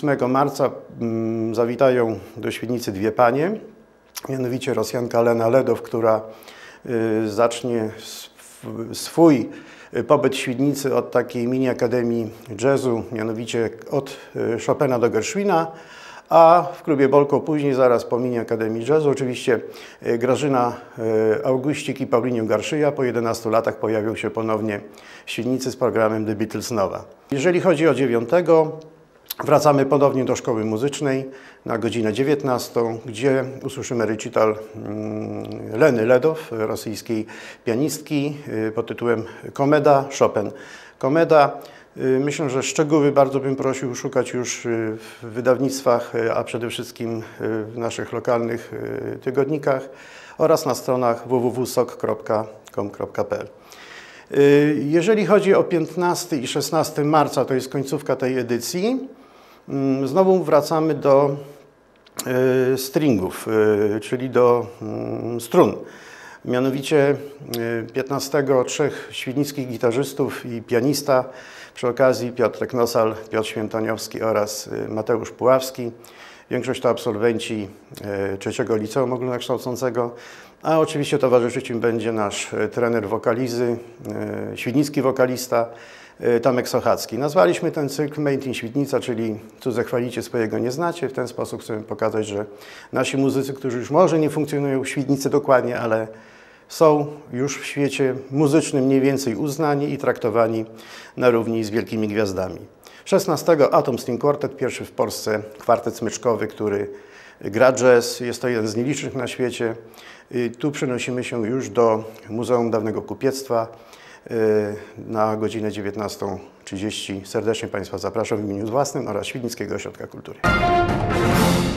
8 marca zawitają do Świdnicy dwie panie, mianowicie Rosjanka Lena Ledow, która zacznie swój pobyt w Świdnicy od takiej mini akademii jazzu, mianowicie od Chopina do Gershwina, a w klubie Bolko później, zaraz po mini akademii jazzu, oczywiście Grażyna Augustik i Paulinho Garszyja po 11 latach pojawią się ponownie w Świdnicy z programem The Beatles Nowa. Jeżeli chodzi o 9, wracamy ponownie do szkoły muzycznej na godzinę 19, gdzie usłyszymy recital Leny Ledow, rosyjskiej pianistki pod tytułem Komeda Chopin. Komeda. Myślę, że szczegóły bardzo bym prosił szukać już w wydawnictwach, a przede wszystkim w naszych lokalnych tygodnikach oraz na stronach www.sok.com.pl. Jeżeli chodzi o 15 i 16 marca, to jest końcówka tej edycji, znowu wracamy do stringów, czyli do strun. Mianowicie 15 trzech świdnickich gitarzystów i pianista, przy okazji Piotrek Nosal, Piotr Świętoniowski oraz Mateusz Puławski. Większość to absolwenci trzeciego liceum ogólnokształcącego, a oczywiście towarzyszyć im będzie nasz trener wokalizy, świdnicki wokalista Tomek Sochacki. Nazwaliśmy ten cykl Made in Świdnica, czyli cudze chwalicie, swojego nie znacie. W ten sposób chcemy pokazać, że nasi muzycy, którzy już może nie funkcjonują w Świdnicy dokładnie, ale są już w świecie muzycznym mniej więcej uznani i traktowani na równi z wielkimi gwiazdami. 16 Atom String Quartet, pierwszy w Polsce kwartet smyczkowy, który gra jazz. Jest to jeden z nielicznych na świecie. Tu przenosimy się już do Muzeum Dawnego Kupiectwa na godzinę 19:30. Serdecznie Państwa zapraszam w imieniu własnym oraz Świdnickiego Ośrodka Kultury.